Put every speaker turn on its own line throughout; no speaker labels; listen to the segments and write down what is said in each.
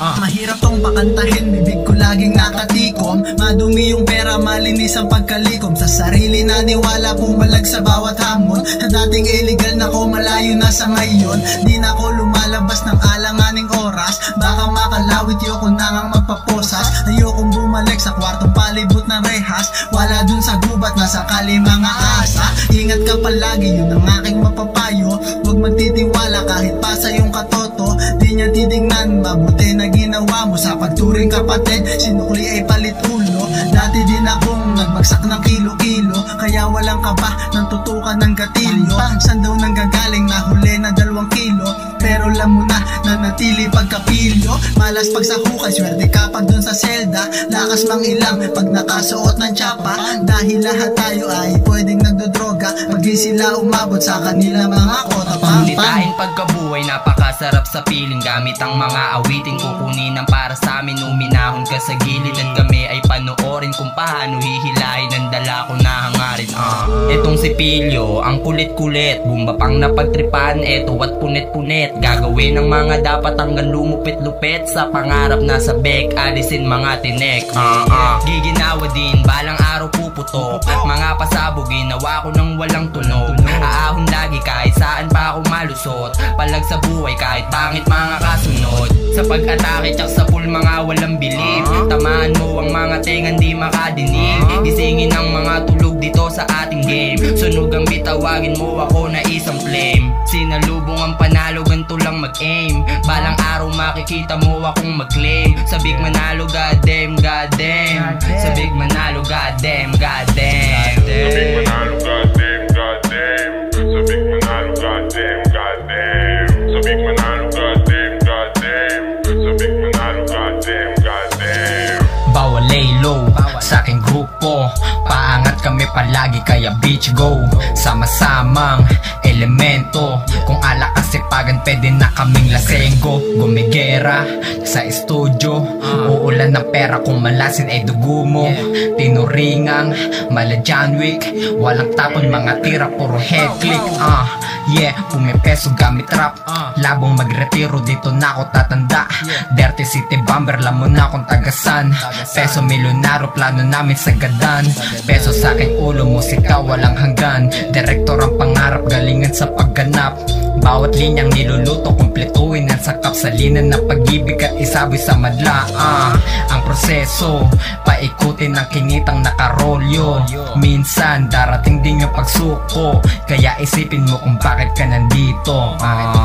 Mahirap tong pakantahin, bibig ko laging nakatikom. Madumi yung pera, malinis ang pagkalikom. Sa sarili naniwala, pumalag sa bawat hamon. Na dating illegal na ko, malayo na sa ngayon. Di na ko lumalabas ng alanganing oras. Baka makalawit, yoko na ngang magpaposas. Ayokong bumalik sa kwartong palibot ng rehas. Wala dun sa gubat, nasa kali mga asa. Ingat ka palagi, yun ang aking mapapayo. Huwag magtitiwala kahit pa sa iyong katoto. Di niya titignan, mabuti na ginawa mo. Sa pagturing kapatid, sinukli ay palit ulo. Dati din akong nagbagsak ng kilo-kilo, kaya walang kaba ng tutukan ng gatilyo. San daw nanggagaling, nahuli na 2 kilo. Pero alam mo na, nanatili pagkapilyo. Malas pag sa hukay, swerte ka pag dun sa selda. Lakas mang ilang pag nakasuot ng tsapa. Dahil lahat tayo ay pwedeng nagdodroga. Pag di sila umabot sa kanila mga kota.
Panglitain pagkabuhay, napakasarap sa piling. Gamit ang mga awitin, kukunin ang para sa amin. Uminahon ka sa gilid at kami ay panoorin kung paano hihilahin ang dala ko na hangarin. Etong si Pilyo, ang kulit-kulit, bumba pang napagtripan, eto at punit-punit. Gagawin ang mga dapat hanggang lumupit-lupit. Sa pangarap na sa bek, alisin mga tinek. Giginawa din, balang araw puputok. Mga pasabog, ginawa ko nang walang tunog. Aahon lagi kahit saan pa ako malusot. Palag sa buhay kahit pangit mga kasunod. Sa pag-atake tsak sa pool mga walang bilib. Tamaan mo ang mga tengan di makadinig. Gisingin ang mga tulog dito sa ating game. Sunog ang bitawagin mo ako na isang flame. Sinalubong ang panalo, ganito lang mag-aim. Balang araw makikita mo akong mag-claim. Sa big manalo, goddamn, goddamn. Sa big manalo, goddamn, goddamn.
Sa big manalo, goddamn, goddamn. Sa big manalo, goddamn, goddamn. Sa big manalo, goddamn, goddamn. Sa big manalo, goddamn, goddamn.
Bawal lay low sa aking grupo. Paangat kami palagi kaya beach go. Sama-samang elemento. Kung ala kasipagan pwede na kaming lasenggo. Gumigera sa estudyo. Uulan ng pera kung malasin ay dugo mo. Tinuringang mala John Wick. Walang tapon mga tira puro head click. Yeah, pumipeso gamit rap. Labong magretiro dito na ako tatanda. Dirty City Bomber, lamon na akong tagasan. Peso milyonaro plano namin sa gadan. Peso sa aking ulo, musika walang hanggan. Direktor ang pangarap, galingan sa pagganap. Bawat linyang niluluto, kumpletuin ang sakap. Salinan ng pag-ibig at isabi sa madla. Ang proseso, paikutin ang kinitang nakarolyo. Minsan darating din yung pagsuko, kaya isipin mo kung bakit ka nandito.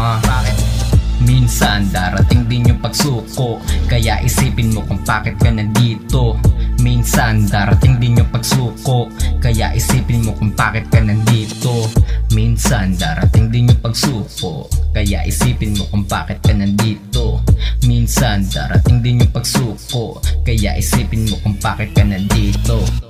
Minsan darating din yung pagsuko, kaya isipin mo kung bakit ka nandito. Minsan darating din yung pagsuko, kaya isipin mo kung bakit ka nandito. Minsan darating din yung pagsuko, kaya isipin mo kung bakit ka nandito. Minsan darating din yung pagsuko, kaya isipin mo kung bakit ka nandito.